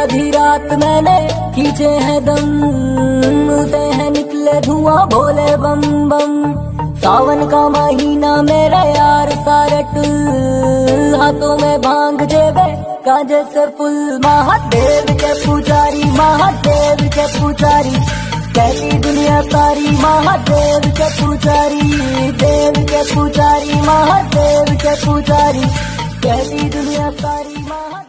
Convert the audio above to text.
आधी रात मैंने खींचे हैं दम, उसे है निकले धुआं भोले बम बम। सावन का महीना मेरे यार सारे टुल, हाथों में भांग जेबे कांजे से फुल। महादेव के पुजारी, महादेव के पुजारी, कहती दुनिया सारी महादेव के पुजारी। देव के पुजारी, महादेव के पुजारी, कहती दुनिया सारी।